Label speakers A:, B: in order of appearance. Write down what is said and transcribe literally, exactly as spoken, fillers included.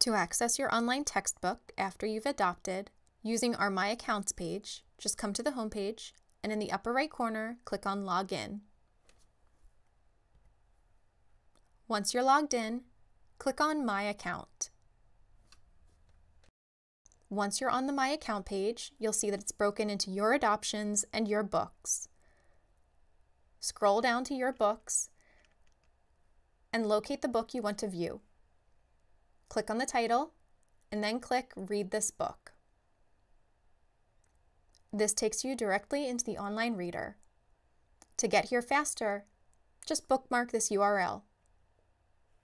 A: To access your online textbook after you've adopted, using our My Accounts page, just come to the home page and in the upper right corner, click on Login. Once you're logged in, click on My Account. Once you're on the My Account page, you'll see that it's broken into your adoptions and your books. Scroll down to your books and locate the book you want to view. Click on the title and then click Read this book. This takes you directly into the online reader. To get here faster, just bookmark this U R L.